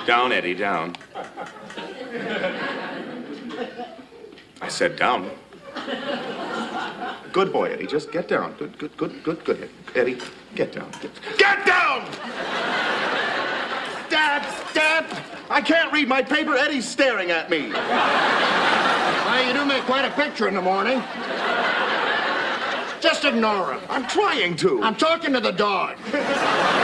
Down, Eddie, down. I said down. Good boy, Eddie. Just get down. Good. Eddie, get down. Get down! Dad! I can't read my paper. Eddie's staring at me. Well, you do make quite a picture in the morning. Just ignore him. I'm trying to. I'm talking to the dog.